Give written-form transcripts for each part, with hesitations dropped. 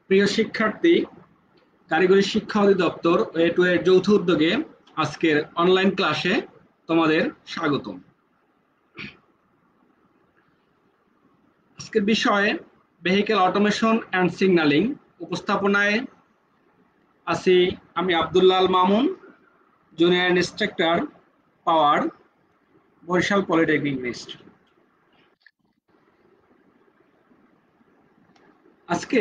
প্রিয় শিক্ষার্থী, কারিগরি শিক্ষা অধিদপ্তর এ2 এর যৌথ উদ্যোগে আজকের অনলাইন ক্লাসে তোমাদের স্বাগতম। আজকের বিষয় ভেহিকেল অটোমেশন অ্যান্ড সিগন্যালিং। উপস্থাপনায় আছি আমি Abdullah Al Mamun, junior instructor, power, Barisal polytechnic institute. আজকে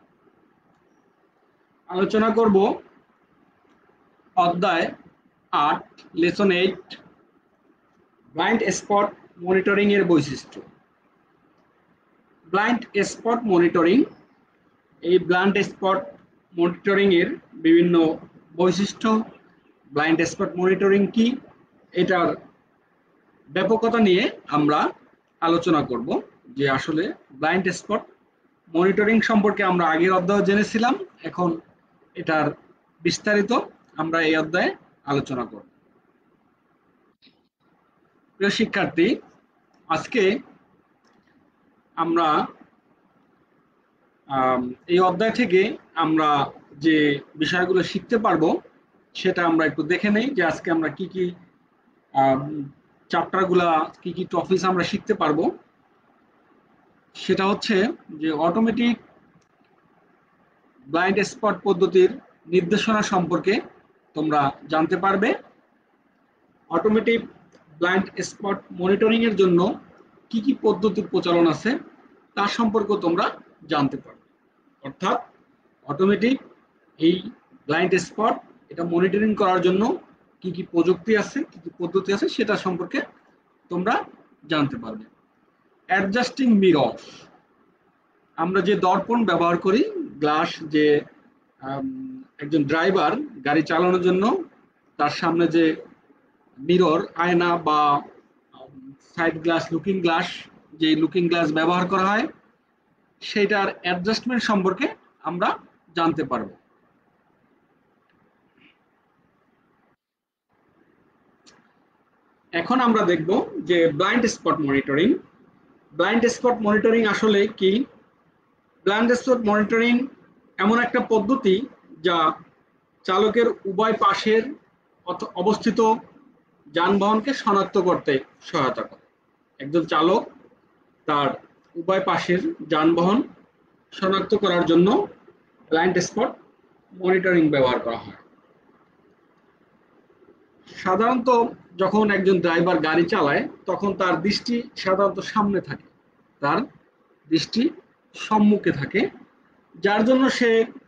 আলোচনা করব অধ্যায় ৮, লেসন 8, ব্লাইন্ড স্পট মনিটরিং এর বৈশিষ্ট্য। ব্লাইন্ড স্পট মনিটরিং, এই ব্লাইন্ড স্পট মনিটরিং এর বিভিন্ন বৈশিষ্ট্য, ব্লাইন্ড স্পট মনিটরিং কি, এটার ব্যাপকতা নিয়ে আমরা আলোচনা করব। যে আসলে ব্লাইন্ড স্পট মনিটরিং সম্পর্কে আমরা আগের অধ্যায়ে জেনেছিলাম, এখন এটার বিস্তারিত আমরা এই অধ্যায়ে আলোচনা করব। প্রিয় শিক্ষার্থী, আজকে আমরা এই অধ্যায় থেকে আমরা যে বিষয়গুলো শিখতে পারবো সেটা আমরা একটু দেখে নেই, যে আজকে আমরা কি কি চ্যাপ্টারগুলা, কি কি টপিকস আমরা শিখতে পারবো। সেটা হচ্ছে যে অটোমেটিক ব্লাইন্ড স্পট পদ্ধতির নির্দেশনা সম্পর্কে তোমরা জানতে পারবে। অটোমেটিক ব্লাইন্ড স্পট মনিটরিং এর জন্য কি কি পদ্ধতির প্রচলন আছে তার সম্পর্কে তোমরা জানতে পারবে। অর্থাৎ অটোমেটিক এই ব্লাইন্ড স্পট এটা মনিটরিং করার জন্য কি কি প্রযুক্তি আছে, কি কি পদ্ধতি আছে সেটা সম্পর্কে তোমরা জানতে পারবে। অ্যাডজাস্টিং মিরর, আমরা যে দর্পণ ব্যবহার করি, গ্লাস, যে একজন ড্রাইভার গাড়ি চালানোর জন্য তার সামনে যে মিরর, আয়না বা সাইড গ্লাস, লুকিং গ্লাস, যে লুকিং গ্লাস ব্যবহার করা হয় সেটার অ্যাডজাস্টমেন্ট সম্পর্কে আমরা জানতে পারব। এখন আমরা দেখব যে blind spot monitoring. Blind spot monitoring আসলে কি? ব্লাইন্ড স্পট মনিটরিং এমন একটা পদ্ধতি যা চালকের উভয় পাশের অবস্থিত যানবাহনকে শনাক্ত করতে সহায়তা করে। একজন চালক তার উভয় পাশের যানবাহন শনাক্ত করার জন্য ব্লাইন্ড স্পট মনিটরিং ব্যবহার করা হয়। সাধারণত যখন একজন ড্রাইভার গাড়ি চালায় তখন তার দৃষ্টি সাধারণত সামনে থাকে, তার দৃষ্টি সম্মুখে থাকে, যার জন্য সে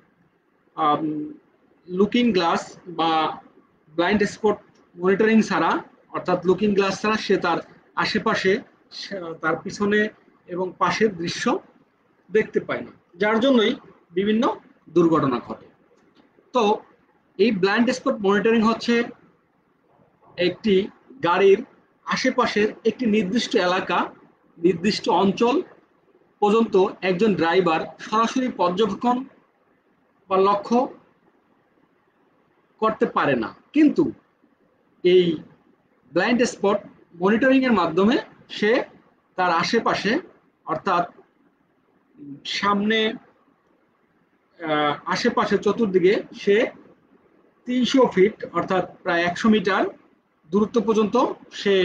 লুকিং গ্লাস বা ব্লাইন্ড স্পট মনিটরিং ছাড়া, অর্থাৎ লুকিং গ্লাস ছাড়া সে তার আশেপাশে, তার পিছনে এবং পাশের দৃশ্য দেখতে পায় না, যার জন্যই বিভিন্ন দুর্ঘটনা ঘটে। তো এই ব্লাইন্ড স্পট মনিটরিং হচ্ছে একটি গাড়ির আশেপাশের একটি নির্দিষ্ট এলাকা, নির্দিষ্ট অঞ্চল পর্যন্ত একজন ড্রাইভার সরাসরি পর্যবেক্ষণ বা লক্ষ্য করতে পারে না, কিন্তু এই ব্লাইন্ড স্পট মনিটরিং এর মাধ্যমে সে তার আশেপাশে, অর্থাৎ সামনে, আশেপাশে, চতুর্দিকে সে 300 ফিট অর্থাৎ প্রায় 100 মিটার দূরত্ব পর্যন্ত সে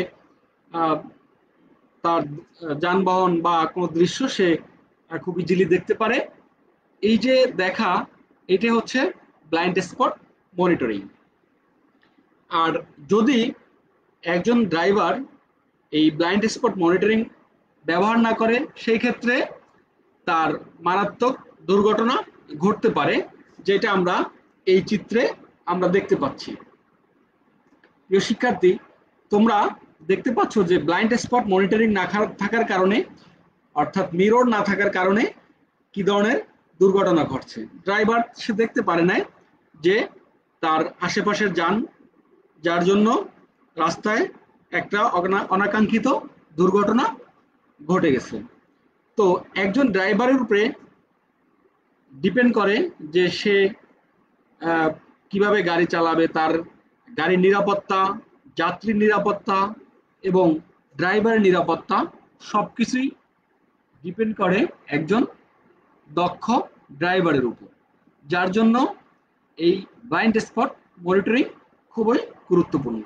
তার যানবাহন বা কোনো দৃশ্য সে খুব ইজিলি দেখতে পারে। এই যে দেখা, এটা হচ্ছে ব্লাইন্ড স্পট মনিটরিং। আর যদি একজন ড্রাইভার এই ব্লাইন্ড স্পট মনিটরিং ব্যবহার না করে, সেই ক্ষেত্রে তার মারাত্মক দুর্ঘটনা ঘটতে পারে, যেটা আমরা এই চিত্রে আমরা দেখতে পাচ্ছি। প্রিয় শিক্ষার্থী, তোমরা দেখতে পাচ্ছ যে ব্লাইন্ড স্পট মনিটরিং না থাকার কারণে, অর্থাৎ মিরর না থাকার কারণে কি ধরনের দুর্ঘটনা ঘটছে। ড্রাইভার সে দেখতে পারে না যে তার আশেপাশের যান, যার জন্য রাস্তায় একটা অনাকাঙ্ক্ষিত দুর্ঘটনা ঘটে গেছে। তো একজন ড্রাইভারের উপরে ডিপেন্ড করে যে সে কিভাবে গাড়ি চালাবে, তার গাড়ির নিরাপত্তা, যাত্রীর নিরাপত্তা এবং ড্রাইভারের নিরাপত্তা সবকিছুই ডিপেন্ড করে একজন দক্ষ ড্রাইভারের উপর, যার জন্য এই ব্লাইন্ড স্পট মনিটরিং খুবই গুরুত্বপূর্ণ।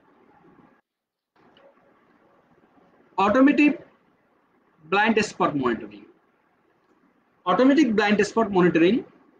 Automatic blind spot monitoring. Automatic blind spot monitoring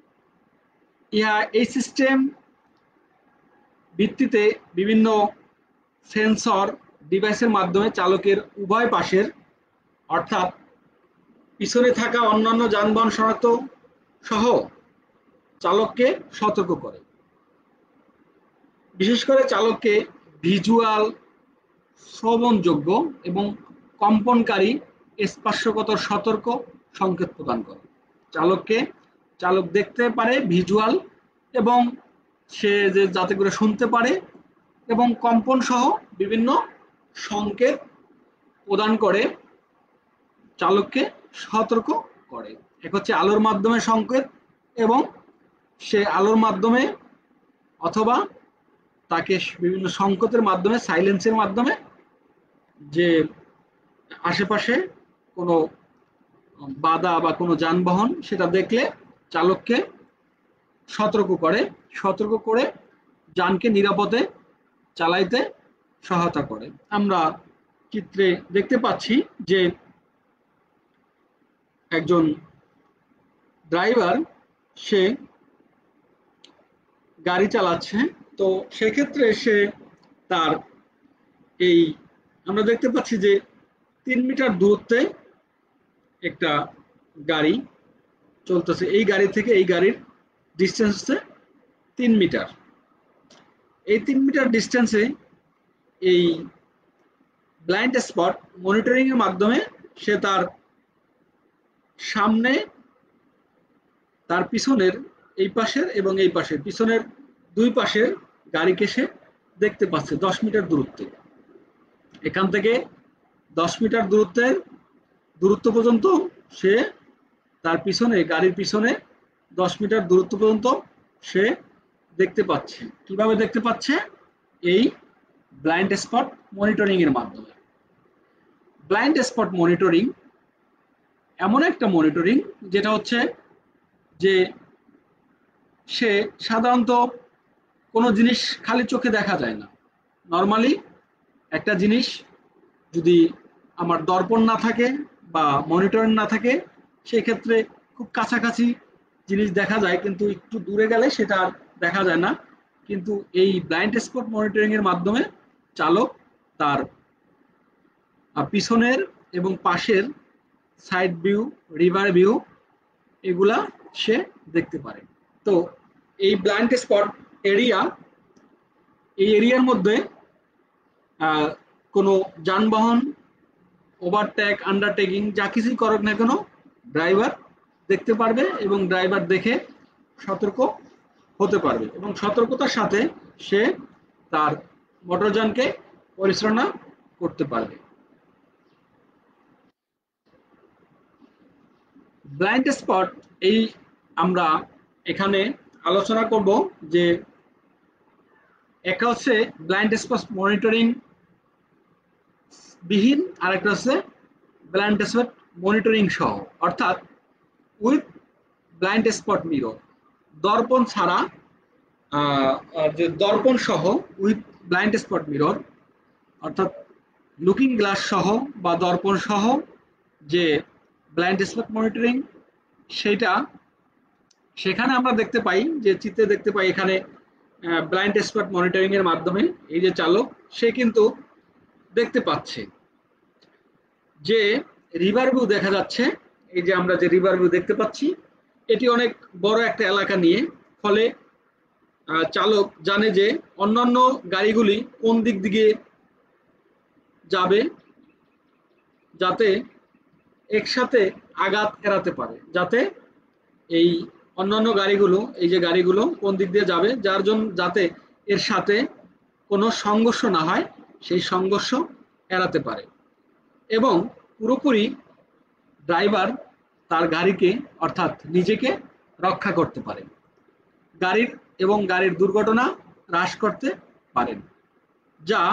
এই সিস্টেম ভিত্তিতে বিভিন্ন সেন্সর ডিভাইসের মাধ্যমে চালকের উভয় পাশের অর্থাৎ পিছনে থাকা অন্যান্য যানবাহন শনাক্ত সহ চালককে সতর্ক করে। বিশেষ করে চালককে ভিজুয়াল, শ্রবণযোগ্য এবং কম্পনকারী স্পর্শকাতর সতর্ক সংকেত প্রদান করে। চালক দেখতে পারে ভিজুয়াল এবং সে যাতে করে শুনতে পারে এবং কম্পন সহ বিভিন্ন সংকেত প্রদান করে চালককে সতর্ক করে। এক হচ্ছে আলোর মাধ্যমে সংকেত এবং সে আলোর মাধ্যমে অথবা তাকে বিভিন্ন সংকেতের মাধ্যমে, সাইলেন্সের মাধ্যমে যে আশেপাশে কোনো বাধা বা কোনো যানবাহন সেটা দেখলে চালককে সতর্ক করে যানকে নিরাপদে চালাইতে সহায়তা করে। আমরা চিত্রে দেখতে পাচ্ছি যে একজন ড্রাইভার সে গাড়ি চালাচ্ছে, তো সেক্ষেত্রে সে তার এই আমরা দেখতে পাচ্ছি যে 3 মিটার দূরত্বে একটা গাড়ি চলতেছে। এই গাড়ি থেকে এই গাড়ির ডিস্টেন্স হচ্ছে 3 মিটার। এই 3 মিটার ডিস্টেন্সে এই ব্লাইন্ড স্পট মনিটরিং এর মাধ্যমে সে তার সামনে, তার পিছনের এই পাশের এবং এই পাশের পিছনের দুই পাশের গাড়িকে সে দেখতে পাচ্ছে 10 মিটার দূরত্বে। এখান থেকে 10 মিটার দূরত্ব পর্যন্ত সে তার পিছনে, গাড়ির পিছনে 10 মিটার দূরত্ব পর্যন্ত সে দেখতে পাচ্ছে। কিভাবে দেখতে পাচ্ছে? এই ব্লাইন্ড স্পট মনিটরিং এর মাধ্যমে। ব্লাইন্ড স্পট মনিটরিং এমন একটা মনিটরিং যেটা হচ্ছে যে সে সাধারণত কোনো জিনিস খালি চোখে দেখা যায় না। নর্মালি একটা জিনিস যদি আমার দর্পণ না থাকে বা মনিটরিং না থাকে, সেই ক্ষেত্রে খুব কাছাকাছি জিনিস দেখা যায়, কিন্তু একটু দূরে গেলে সেটা আর দেখা যায় না। কিন্তু এই ব্লাইন্ড স্পট মনিটরিং এর মাধ্যমে চালক তার পিছনের এবং পাশের সাইড ভিউ, রিভার ভিউ এগুলা সে দেখতে পারে। তো এই ব্লাইন্ড স্পট এরিয়া, এই এরিয়ার মধ্যে কোনো যানবাহন ওভারটেক, আন্ডারটেকিং যা কিছুই করুক না কেন ড্রাইভার দেখতে পারবে এবং ড্রাইভার দেখে সতর্ক হতে পারবে এবং সতর্কতার সাথে সে তার মোটরযানকে পরিচালনা করতে পারবে। ব্লাইন্ড স্পট এই আমরা এখানে আলোচনা করব যে একটা হচ্ছে ব্লাইন্ড স্পট মনিটরিং বিহীন, আরেকটা হচ্ছে ব্লাইন্ড স্পট মনিটরিং সহ, অর্থাৎ উইথ ব্লাইন্ড স্পট মিরর, দর্পণ ছাড়া, যে দর্পণ সহ উইথ ব্লাইন্ড স্পট মিরর, অর্থাৎ লুকিং গ্লাস সহ বা দর্পণ সহ যে ব্লাইন্ড স্পট মনিটরিং, সেটা সেখানে আমরা দেখতে পাই যে চিত্রে দেখতে পাই এখানে ব্লাইন্ড স্পট মনিটরিং এর মাধ্যমে এই যে চালক সে কিন্তু দেখতে পাচ্ছে যে রিভার ভিউ দেখা যাচ্ছে। এই যে আমরা যে রিভার ভিউ দেখতে পাচ্ছি এটি অনেক বড় একটা এলাকা নিয়ে, ফলে চালক জানে যে অন্যান্য গাড়িগুলি কোন দিক দিয়ে যাবে যাতে একসাথে আঘাত এড়াতে পারে, যাতে এই অন্যান্য গাড়িগুলো, এই যে গাড়িগুলো কোন দিক দিয়ে যাবে যার জন্য যাতে এর সাথে কোনো সংঘর্ষ না হয়, সেই সংঘর্ষ এড়াতে পারে এবং পুরোপুরি ড্রাইভার তার গাড়িকে অর্থাৎ নিজেকে রক্ষা করতে পারে, গাড়ির দুর্ঘটনা হ্রাস করতে পারেন, যা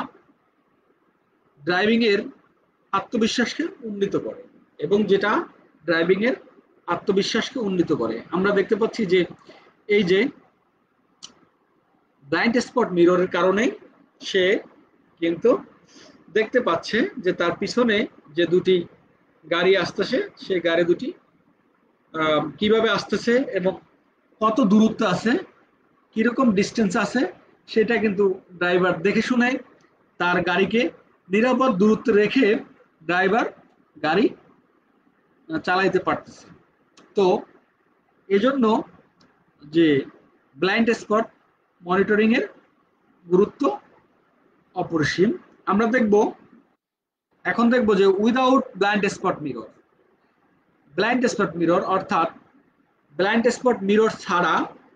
ড্রাইভিং এর আত্মবিশ্বাসকে উন্নীত করে এবং যেটা ড্রাইভিং এর আত্মবিশ্বাসকে উন্নীত করে। আমরা দেখতে পাচ্ছি যে এই যে ব্লাইন্ড স্পট মিররের কারণে সে কিন্তু দেখতে পাচ্ছে যে তার পিছনে যে দুটি গাড়ি আসতেছে সেই গাড়ি দুটি কিভাবে আসতেছে এবং কত দূরত্ব আছে, কিরকম ডিস্টেন্স আছে, সেটা কিন্তু ড্রাইভার দেখে শুনে তার গাড়িকে নিরাপদ দূরত্বে রেখে ড্রাইভার গাড়ি চালাইতে পারতেছে। তো এজন্য যে ব্লাইন্ড স্পট মনিটরিং এর গুরুত্ব অপরিসীম। আমরা এখন দেখব যে without blind spot mirror. Blind spot mirror অর্থাৎ ব্লাইন্ড স্পট মিরর ছাড়া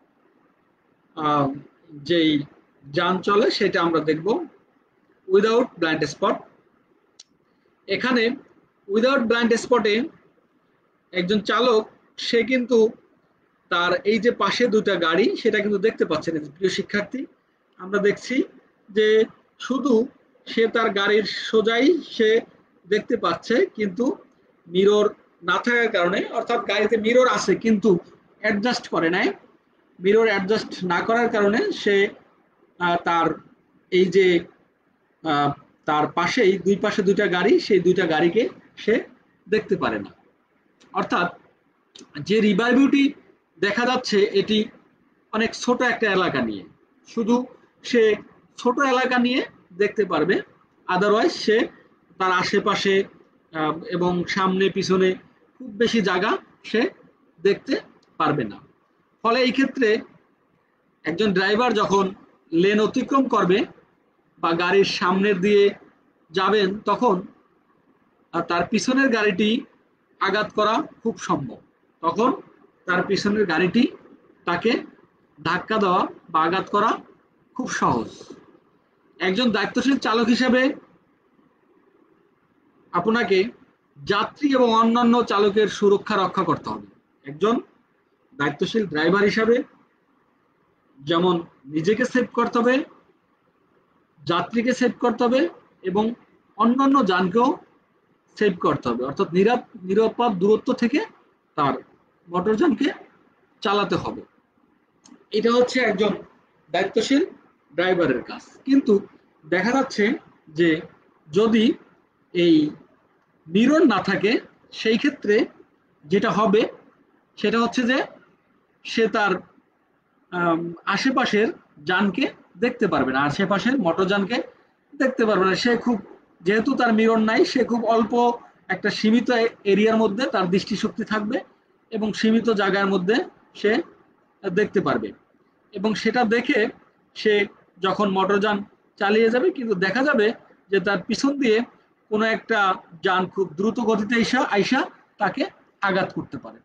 যেই যান চলে সেটা আমরা দেখব উইদাউট ব্লাইন্ড স্পট। এখানে উইদাউট ব্লাইন্ড স্পটে একজন চালক সে কিন্তু তার এই যে পাশে দুটা গাড়ি সেটা কিন্তু দেখতে পাচ্ছেন। প্রিয় শিক্ষার্থী, আমরা দেখছি যে শুধু সে তার গাড়ির সোজাই সে দেখতে পাচ্ছে, কিন্তু মিরর না থাকার কারণে, অর্থাৎ গাড়িতে মিরর আছে কিন্তু অ্যাডজাস্ট করে নাই, মিরর অ্যাডজাস্ট না করার কারণে সে তার এই যে তার পাশেই দুই পাশে দুইটা গাড়ি, সেই দুইটা গাড়িকে সে দেখতে পারে না। অর্থাৎ যে রিভার বিউটি দেখা যাচ্ছে এটি অনেক ছোট একটা এলাকা নিয়ে, শুধু সে ছোট এলাকা নিয়ে দেখতে পারবে, আদারওয়াইজ সে তার আশেপাশে এবং সামনে পিছনে খুব বেশি জায়গা সে দেখতে পারবে না। ফলে এই ক্ষেত্রে একজন ড্রাইভার যখন লেন অতিক্রম করবে বা গাড়ির সামনের দিয়ে যাবেন, তখন তার পিছনের গাড়িটি আঘাত করা খুব সম্ভব। তখন তার পিছনের গাড়িটি তাকে ধাক্কা দেওয়া বা আঘাত করা খুব সহজ। একজন দায়িত্বশীল চালক হিসেবে আপনাকে যাত্রী এবং অন্যান্য চালকের সুরক্ষা রক্ষা করতে হবে। একজন দায়িত্বশীল ড্রাইভার হিসাবে যেমন নিজেকে সেভ করতে হবে, যাত্রীকে সেভ করতে হবে এবং অন্যান্য যানকেও সেভ করতে হবে, অর্থাৎ নিরাপদ দূরত্ব থেকে তার মোটরযানকে চালাতে হবে। এটা হচ্ছে একজন দায়িত্বশীল ড্রাইভারের কাজ। কিন্তু দেখা যাচ্ছে যে যদি এই মিরর না থাকে, সেই ক্ষেত্রে যেটা হবে সেটা হচ্ছে যে সে তার আশেপাশের যানকে দেখতে পারবে না, আশেপাশের মোটরযানকে দেখতে পারবে না। সে খুব, যেহেতু তার মিরর নাই, সে খুব অল্প একটা সীমিত এরিয়ার মধ্যে তার দৃষ্টিশক্তি থাকবে এবং সীমিত জায়গার মধ্যে সে দেখতে পারবে, এবং সেটা দেখে সে যখন মোটরযান চালিয়ে যাবে, কিন্তু দেখা যাবে যে তার পিছন দিয়ে কোনো একটা যান খুব দ্রুত গতিতে আইসা তাকে আঘাত করতে পারে।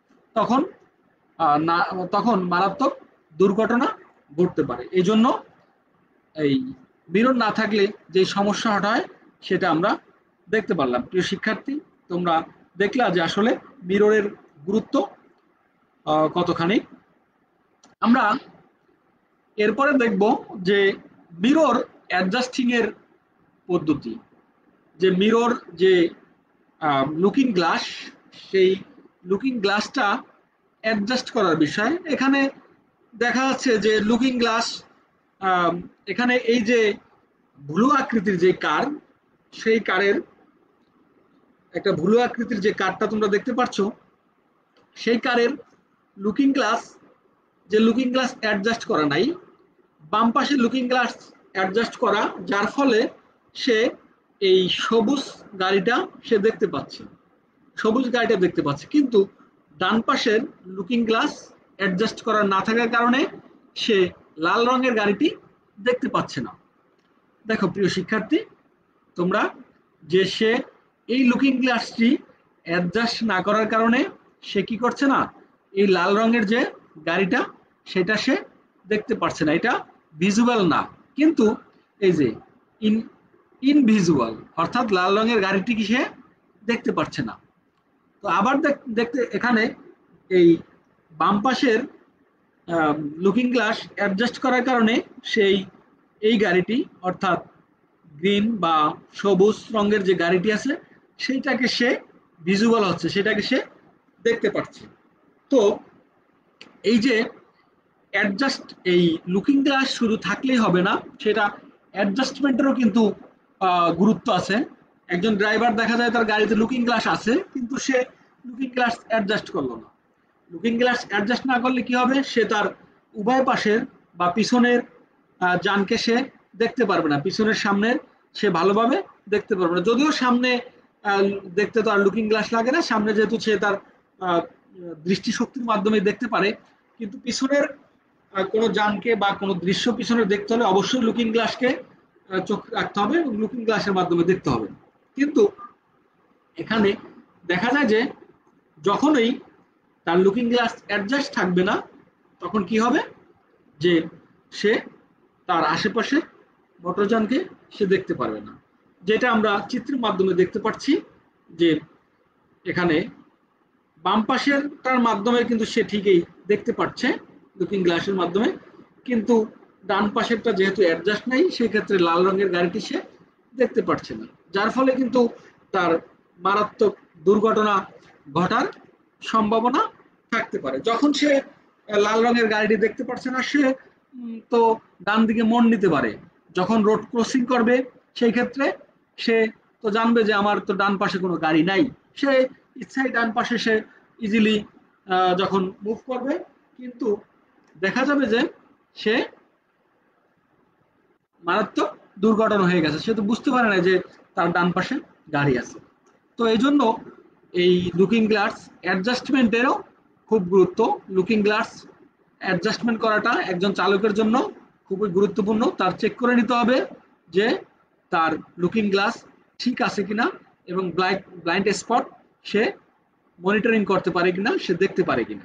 তখন মারাত্মক দুর্ঘটনা ঘটতে পারে। এই জন্য এই মিরর না থাকলে যে সমস্যা হয় সেটা আমরা দেখতে পারলাম। প্রিয় শিক্ষার্থী, তোমরা দেখলা যে আসলে মিররের গুরুত্ব কতখানি। আমরা এরপরে দেখব যে মিরর অ্যাডজাস্টিং এর পদ্ধতি। যে মিরর যে লুকিং গ্লাস, সেই লুকিং গ্লাসটা অ্যাডজাস্ট করার বিষয়। এখানে দেখা যাচ্ছে যে লুকিং গ্লাস, এখানে এই যে ভুলু আকৃতির যে কার, সেই কারের একটা ভুলু আকৃতির যে কারটা তোমরা দেখতে পাচ্ছ, সেই কারের লুকিং গ্লাস, যে লুকিং গ্লাস অ্যাডজাস্ট করা নাই, বাম পাশে লুকিং গ্লাস অ্যাডজাস্ট করা, যার ফলে সে এই সবুজ গাড়িটা সে দেখতে পাচ্ছে, সবুজ গাড়িটা দেখতে পাচ্ছে। কিন্তু ডান পাশের লুকিং গ্লাস অ্যাডজাস্ট করা না থাকার কারণে সে লাল রঙের গাড়িটি দেখতে পাচ্ছে না। দেখো প্রিয় শিক্ষার্থী, তোমরা যে সে এই লুকিং গ্লাসটি অ্যাডজাস্ট না করার কারণে সে কি করছে না, এই লাল রঙের যে গাড়িটা সেটা সে দেখতে পারছে না, এটা ভিজুয়াল না। কিন্তু এই যে ইনভিজুয়াল, অর্থাৎ লাল রঙের গাড়িটি কি সে দেখতে পারছে না। তো আবার দেখতে এখানে এই বাম পাশের লুকিং গ্লাস অ্যাডজাস্ট করার কারণে সেই এই গাড়িটি, অর্থাৎ গ্রিন বা সবুজ রঙের যে গাড়িটি আছে সেইটাকে সে ভিজুয়াল হচ্ছে, সেটাকে সে দেখতে পাচ্ছে। তো এই যে অ্যাডজাস্ট, এই লুকিং গ্লাস শুধু থাকলেই হবে না, সেটা অ্যাডজাস্টমেন্টেরও কিন্তু গুরুত্ব আছে। একজন ড্রাইভার দেখা যায় তার গাড়িতে লুকিং গ্লাস আছে কিন্তু সে লুকিং গ্লাস অ্যাডজাস্ট করলো না। লুকিং গ্লাস অ্যাডজাস্ট না করলে কি হবে, সে তার উভয় পাশের বা পিছনের যানকে সে দেখতে পারবে না, পিছনের সামনের সে ভালোভাবে দেখতে পারবে না। যদিও সামনে দেখতে তো আর লুকিং গ্লাস লাগে না, সামনে যেহেতু সে তার দৃষ্টিশক্তির মাধ্যমে দেখতে পারে, কিন্তু পিছনের কোনো যানকে বা কোনো দৃশ্য পিছনে দেখতে হলে অবশ্যই লুকিং গ্লাসকে চোখ রাখতে হবে এবং লুকিং গ্লাসের মাধ্যমে দেখতে হবে। কিন্তু এখানে দেখা যায় যে যখনই তার লুকিং গ্লাস অ্যাডজাস্ট থাকবে না, তখন কি হবে যে সে তার আশেপাশে মোটরযানকে সে দেখতে পারবে না। যেটা আমরা চিত্রের মাধ্যমে দেখতে পাচ্ছি যে এখানে বাম পাশেরটার মাধ্যমে কিন্তু সে ঠিকই দেখতে পাচ্ছে লুকিং গ্লাসের মাধ্যমে, কিন্তু ডান পাশেরটা যেহেতু অ্যাডজাস্ট নাই, সেক্ষেত্রে লাল রঙের গাড়িটি সে দেখতে পাচ্ছে না, যার ফলে কিন্তু তার মারাত্মক দুর্ঘটনা ঘটার সম্ভাবনা থাকতে পারে। যখন সে লাল রঙের গাড়িটি দেখতে পাচ্ছে না, সে তো ডান দিকে মন নিতে পারে। যখন রোড ক্রসিং করবে সেই ক্ষেত্রে সে তো জানবে যে আমার তো ডান পাশে কোনো গাড়ি নাই, সে ইচ্ছাই ডান পাশে সে ইজিলি যখন মুভ করবে, কিন্তু দেখা যাবে যে সে মারাত্মক দুর্ঘটনা হয়ে গেছে, সে তো বুঝতে পারে না যে তার ডান পাশে গাড়ি আছে। তো এই জন্য এই লুকিং গ্লাস অ্যাডজাস্টমেন্টেরও খুব গুরুত্ব। লুকিং গ্লাস অ্যাডজাস্টমেন্ট করাটা একজন চালকের জন্য খুবই গুরুত্বপূর্ণ। তার চেক করে নিতে হবে যে তার লুকিং গ্লাস ঠিক আছে কিনা এবং ব্লাইন্ড স্পট সে মনিটরিং করতে পারে কিনা, সে দেখতে পারে কিনা।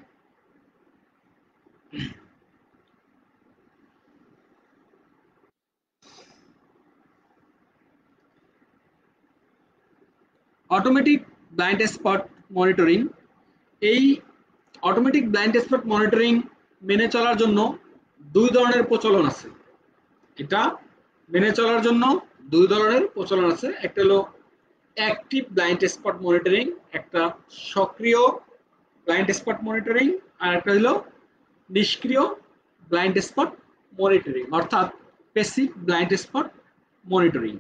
অটোমেটিক ব্লাইন্ড স্পট মনিটরিং, এই অটোমেটিক ব্লাইন্ড স্পট মনিটরিং মেনে চলার জন্য দুই ধরনের প্রচলন আছে। এটা মেনে চলার জন্য দুই ধরনের প্রচলন আছে, একটা হলো অ্যাক্টিভ ব্লাইন্ড স্পট মনিটরিং, একটা সক্রিয় ব্লাইন্ড স্পট মনিটরিং, আর একটা হলো নিষ্ক্রিয় ব্লাইন্ড স্পট মনিটরিং অর্থাৎ প্যাসিভ ব্লাইন্ড স্পট মনিটরিং।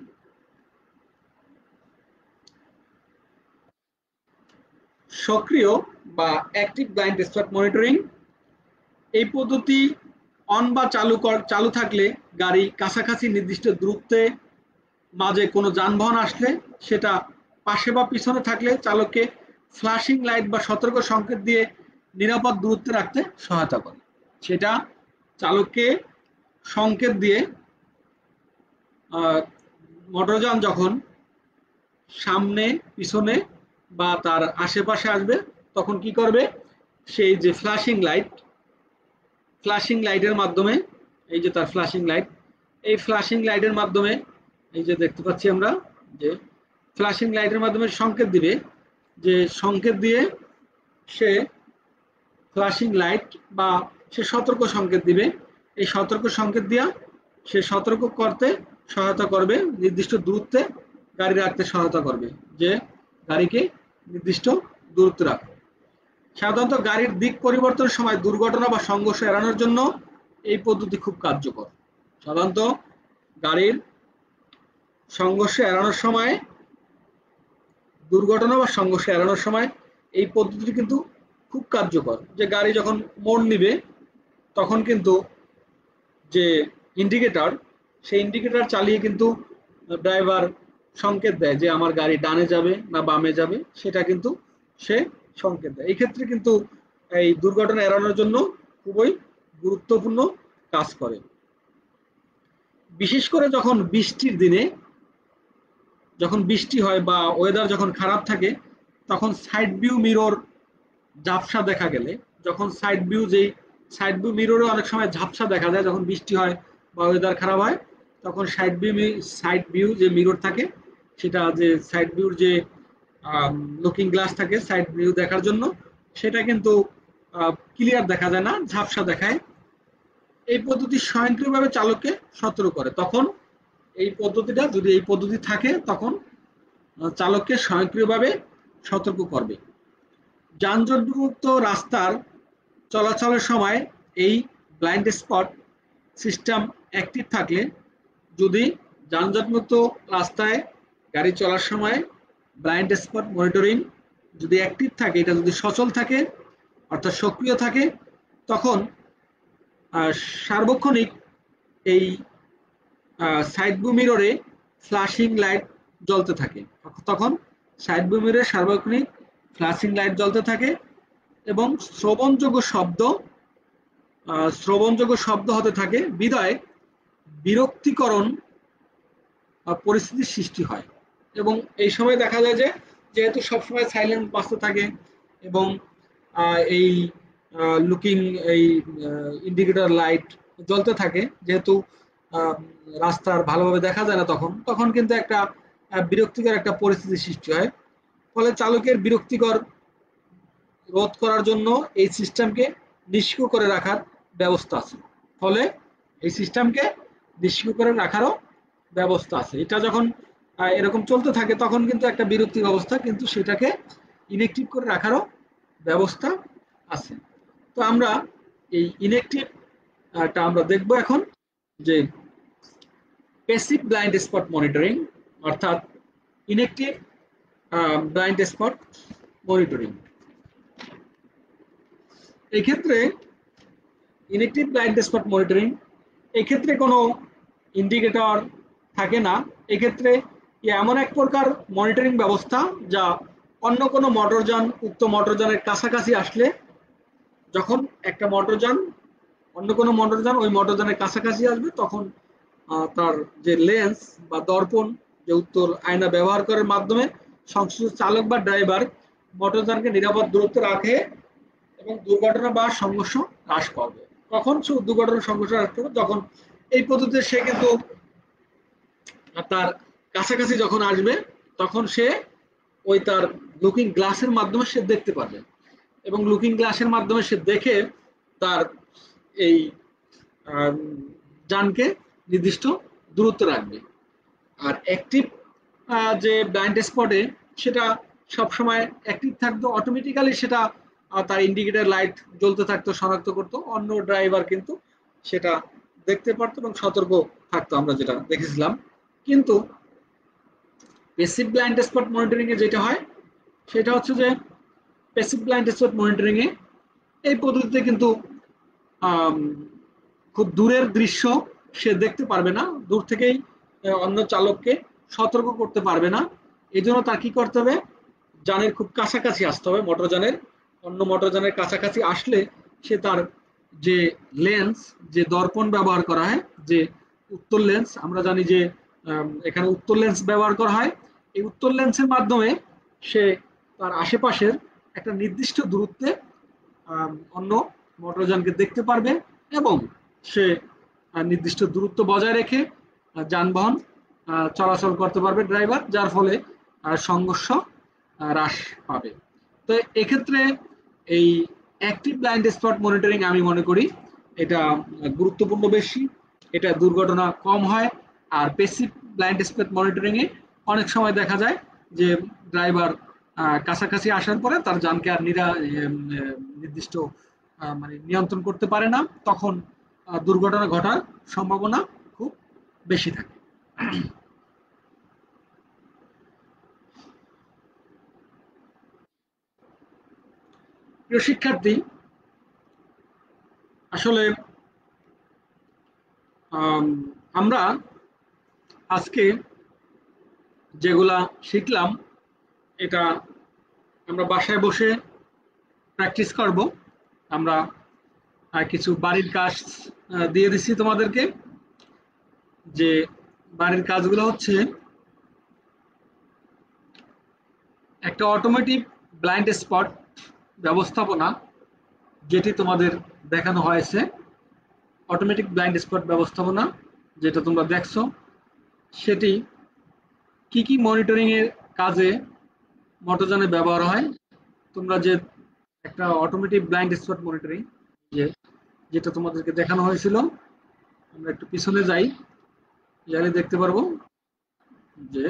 সক্রিয় বা অ্যাক্টিভ ব্লাইন্ড স্পট মনিটরিং, এই পদ্ধতি অন বা চালু থাকলে গাড়ি কাছাকাছি নির্দিষ্ট দূরত্বে মাঝে কোনো যানবাহন আসলে সেটা পাশে বা পিছনে থাকলে চালককে ফ্ল্যাশিং লাইট বা সতর্ক সংকেত দিয়ে নিরাপদ দূরত্বে রাখতে সহায়তা করে। সেটা চালককে সংকেত দিয়ে মোটরযান যখন সামনে পিছনে বা তার আশেপাশে আসবে তখন কি করবে, সেই যে ফ্ল্যাশিং লাইটের মাধ্যমে, এই যে তার ফ্ল্যাশিং লাইট, এই ফ্ল্যাশিং লাইটের মাধ্যমে এই যে দেখতে পাচ্ছি আমরা যে ফ্ল্যাশিং লাইটের মাধ্যমে সংকেত দিবে, যে সংকেত দিয়ে সে ফ্ল্যাশিং লাইট বা সে সতর্ক সংকেত দিবে। এই সতর্ক সংকেত দিয়া সে সতর্ক করতে সহায়তা করবে, নির্দিষ্ট দূরত্বে গাড়ি রাখতে সহায়তা করবে, যে গাড়িকে নির্দিষ্ট দূরত্বে রাখো। সাধারণত গাড়ির দিক পরিবর্তনের সময় দুর্ঘটনা বা সংঘর্ষ এড়ানোর জন্য এই পদ্ধতি খুব কার্যকর। সাধারণত গাড়ির সংঘর্ষ এড়ানোর সময়, দুর্ঘটনা বা সংঘর্ষ এড়ানোর সময় এই পদ্ধতিটি কিন্তু খুব কার্যকর। যে গাড়ি যখন মোড় নিবে তখন কিন্তু যে ইন্ডিকেটর, সেই ইন্ডিকেটর চালিয়ে কিন্তু ড্রাইভার সংকেত দেয় যে আমার গাড়ি ডানে যাবে না বামে যাবে, সেটা কিন্তু সে সংকেত দেয়। এই ক্ষেত্রে কিন্তু এই দুর্ঘটনা এড়ানোর জন্য খুবই গুরুত্বপূর্ণ কাজ করে। বিশেষ করে যখন বৃষ্টির দিনে, যখন বৃষ্টি হয় বা ওয়েদার যখন খারাপ থাকে, তখন সাইড ভিউ মিরর ঝাপসা দেখা গেলে, যখন সাইড ভিউ মিররে অনেক সময় ঝাপসা দেখা যায় যখন বৃষ্টি হয় বা ওয়েদার খারাপ হয়, তখন সাইড ভিউ যে মিরর থাকে, সেটা যে সাইড ভিউর যে লুকিং গ্লাস থাকে সাইড ভিউ দেখার জন্য, সেটা কিন্তু ক্লিয়ার দেখা যায় না, ঝাপসা দেখায়। এই পদ্ধতি স্বয়ংক্রিয়ভাবে চালককে সতর্ক করে। তখন এই পদ্ধতিটা, যদি এই পদ্ধতি থাকে, তখন চালককে স্বয়ংক্রিয়ভাবে সতর্ক করবে। যানজটমুক্ত রাস্তার চলাচলের সময় এই ব্লাইন্ড স্পট সিস্টেম অ্যাক্টিভ থাকলে, যদি যানজটমুক্ত রাস্তায় গাড়ি চলার সময় ব্লাইন্ড স্পট মনিটরিং যদি অ্যাক্টিভ থাকে, এটা যদি সচল থাকে অর্থাৎ সক্রিয় থাকে, তখন সার্বক্ষণিক এই সাইড ভিউ মিররে ফ্ল্যাশিং লাইট জ্বলতে থাকে। তখন সাইড ভিউ মিররে সার্বক্ষণিক ফ্ল্যাশিং লাইট জ্বলতে থাকে এবং শ্রবণযোগ্য শব্দ হতে থাকে, বিধায় বিরক্তিকরণ পরিস্থিতির সৃষ্টি হয়। এবং এই সময় দেখা যায় যে যেহেতু সবসময় সাইলেন্ট বাজতে থাকে এবং এই লুকিং এই ইন্ডিকেটর লাইট জ্বলতে থাকে, যেহেতু রাস্তার ভালোভাবে দেখা যায় না, তখন কিন্তু একটা বিরক্তিকর একটা পরিস্থিতির সৃষ্টি হয়। ফলে চালকের বিরক্তিকর রোধ করার জন্য এই সিস্টেমকে নিষ্ক্রিয় করে রাখার ব্যবস্থা আছে। ফলে এই সিস্টেমকে নিষ্ক্রিয় করে রাখারও ব্যবস্থা আছে। এটা যখন এরকম চলতে থাকে তখন কিন্তু একটা বিরক্তির অবস্থা, কিন্তু সেটাকে ইনঅ্যাক্টিভ করে রাখারও ব্যবস্থা আছে। তো আমরা এই ইনঅ্যাক্টিভটা আমরা দেখব এখন, যে প্যাসিভ ব্লাইন্ড স্পট মনিটরিং অর্থাৎ ইনঅ্যাক্টিভ ব্লাইন্ড স্পট মনিটরিং। এই ক্ষেত্রে ইনঅ্যাক্টিভ ব্লাইন্ড স্পট মনিটরিং, এই ক্ষেত্রে কোনো ইন্ডিকেটর থাকে না। এক্ষেত্রে এমন এক প্রকার মনিটরিং ব্যবস্থা যা অন্য কোনো মোটরযান উক্ত মোটরযানের কাছাকাছি আসলে, যখন একটা মোটরযান অন্য কোনো মোটরযান ওই মোটরযানের কাছাকাছি আসবে, তখন তার যে লেন্স বা দর্পণ যে উত্তর আয়না ব্যবহার করার মাধ্যমে সংশ্লিষ্ট চালক বা ড্রাইভার মোটরযানকে নিরাপদ দূরত্বে রাখে এবং দুর্ঘটনা বা সংঘর্ষ হ্রাস পাবে। কখন দুর্ঘটনা সংঘর্ষ হ্রাস পাবে? যখন এই পদ্ধতিতে সে কিন্তু তার কাছাকাছি যখন আসবে, তখন সে ওই তার লুকিং গ্লাসের মাধ্যমে সে দেখতে পারবে এবং লুকিং গ্লাসের মাধ্যমে সে দেখে তার এই যানকে নির্দিষ্ট দূরত্ব রাখবে। আর অ্যাক্টিভ যে ব্লাইন্ড স্পটে সেটা সবসময় অ্যাক্টিভ থাকতো, অটোমেটিক্যালি সেটা তার ইন্ডিকেটর লাইট জ্বলতে থাকতো, শনাক্ত করতো, অন্য ড্রাইভার কিন্তু সেটা দেখতে পারতো এবং সতর্ক থাকতো, আমরা যেটা দেখেছিলাম। কিন্তু প্যাসিভ ব্লাইন্ড স্পট মনিটরিং এ যেটা হয় সেটা হচ্ছে যে প্যাসিভ ব্লাইন্ড স্পট মনিটরিং এ এই পদ্ধতিতে কিন্তু খুব দূরের দৃশ্য সে দেখতে পারবে না, দূর থেকেই অন্য চালককে সতর্ক করতে পারবে না। এই জন্য তার কি করতে হবে? যানের খুব কাছাকাছি আসতে হবে, মোটরযানের অন্য মোটরযানের কাছাকাছি আসলে সে তার যে লেন্স, যে দর্পণ ব্যবহার করা হয়, যে উত্তল লেন্স, আমরা জানি যে এখানে উত্তল লেন্স ব্যবহার করা হয়, এই উত্তল লেন্সের মাধ্যমে সে তার আশেপাশের একটা নির্দিষ্ট দূরত্বে অন্য মোটরযানকে দেখতে পারবে এবং সে নির্দিষ্ট দূরত্ব বজায় রেখে যানবাহন চলাচল করতে পারবে ড্রাইভার, যার ফলে সংঘর্ষ হ্রাস পাবে। তো এক্ষেত্রে এই অ্যাক্টিভ ব্লাইন্ড স্পট মনিটরিং আমি মনে করি এটা গুরুত্বপূর্ণ বেশি, এটা দুর্ঘটনা কম হয়। আর প্যাসিভ ব্লাইন্ড স্পট মনিটরিং এ অনেক সময় দেখা যায় যে ড্রাইভার কাছাকাছি আসার পরে তার যানকে আর নির্দিষ্ট মানে নিয়ন্ত্রণ করতে পারে না, তখন দুর্ঘটনা ঘটার সম্ভাবনা খুব বেশি থাকে। প্রিয় শিক্ষার্থী, আসলে আমরা আজকে যেগুলা শিখলাম এটা আমরা বাসায় বসে প্র্যাকটিস করব। আমরা কিছু বাড়ির কাজ দিয়ে দিচ্ছি তোমাদেরকে, যে বাড়ির কাজগুলো হচ্ছে একটা অটোমেটিক ব্লাইন্ড স্পট ব্যবস্থাপনা, যেটি তোমাদের দেখানো হয়েছে। অটোমেটিক ব্লাইন্ড স্পট ব্যবস্থাপনা যেটা তোমরা দেখছো, সেটি কি কি মনিটরিং এর কাজে মোটরযানে ব্যবহার হয়। তোমরা যে একটা অটোমেটিক ব্লাইন্ড স্পট মনিটরিং যেটা তোমাদেরকে দেখানো হয়েছিল, আমরা একটু পিছনে যাই, গেলে দেখতে পারবো যে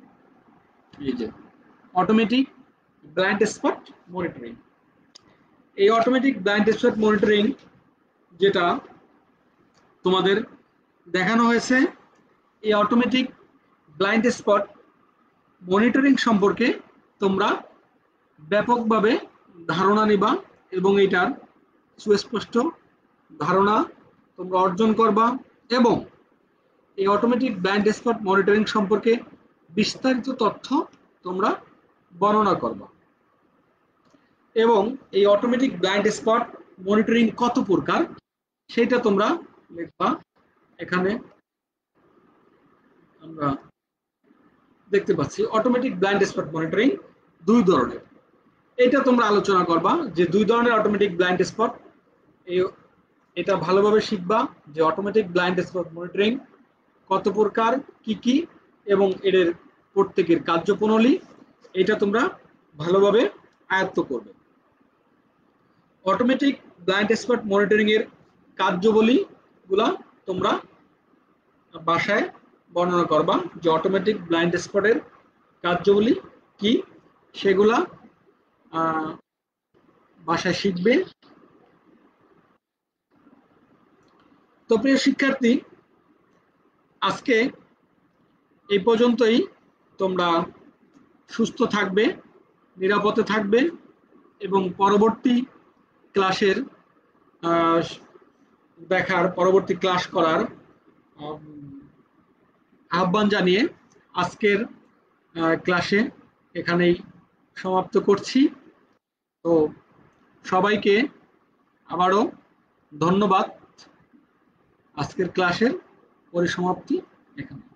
এই যে অটোমেটিক ব্লাইন্ড স্পট মনিটরিং, এই অটোমেটিক ব্লাইন্ড স্পট মনিটরিং যেটা তোমাদের দেখানো হয়েছে, এই অটোমেটিক ব্লাইন্ড স্পট মনিটরিং সম্পর্কে তোমরা ব্যাপকভাবে ধারণা নিবা এবং এটার সুস্পষ্ট ধারণা তোমরা অর্জন করবা এবং এই অটোমেটিক ব্লাইন্ড স্পট মনিটরিং সম্পর্কে বিস্তারিত তথ্য তোমরা বর্ণনা করবা এবং এই অটোমেটিক ব্লাইন্ড স্পট মনিটরিং কত প্রকার সেটা তোমরা লিখবা। এখানে আমরা দেখতে পাচ্ছি অটোমেটিক ব্লাইন্ড স্পট মনিটরিং দুই ধরনের। এটা তোমরা আলোচনা করবা যে দুই ধরনের অটোমেটিক ব্লাইন্ড স্পট, এটা ভালোভাবে শিখবা যে অটোমেটিক ব্লাইন্ড স্পট মনিটরিং কত প্রকার, কি কি এবং এর প্রত্যেকের কার্যপ্রণালী, এটা তোমরা ভালোভাবে আয়ত্ত করবে। অটোমেটিক ব্লাইন্ড স্পট মনিটরিং এর কার্যাবলীগুলা তোমরা ভাষায় বর্ণনা করবা যে অটোমেটিক ব্লাইন্ড স্পটের কার্যাবলী কি সেগুলা ভাষায় শিখবে। তো প্রিয় শিক্ষার্থী, আজকে এই পর্যন্তই। তোমরা সুস্থ থাকবে, নিরাপদে থাকবে এবং পরবর্তী ক্লাসের পরবর্তী ক্লাস করার আহ্বান জানিয়ে আজকের ক্লাসে এখানেই সমাপ্ত করছি। তো সবাইকে আবারও ধন্যবাদ। আজকের ক্লাসের পরিসমাপ্তি এখানে।